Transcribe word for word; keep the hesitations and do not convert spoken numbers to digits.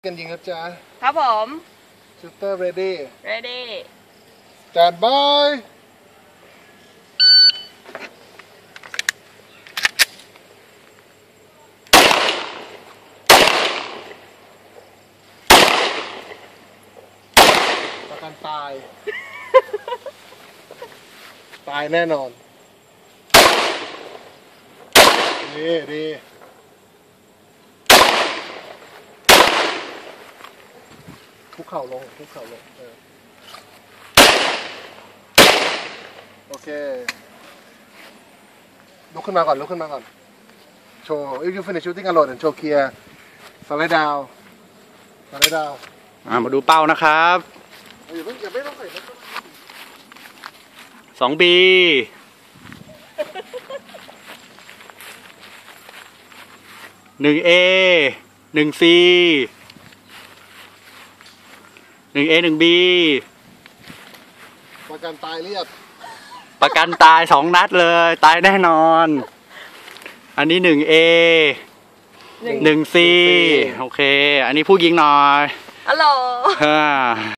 กันยิงครับจ๊ะครับผมชูเตอร์ ready ready stand by ประกันตาย ตายแน่นอนดีดีคุกเข่าลงคุกเข่าลงเออโอเคลุกขึ้นมาก่อนลุกขึ้นมาก่อนโชว์ if you finish shooting alone and show clear slide down slide down อ่ามาดูเป้านะครับอย่าเพิ่งอย่าไม่ต้องใส่สองบีหนึ่งเอหนึ่งซีหนึ่งเอหนึ่งบีประกันตายเรียบประกันตายสองนัดเลยตายแน่นอนอันนี้หนึ่งเอหนึ่งซีโอเคอันนี้ผู้ยิงหน่อยฮัลโหล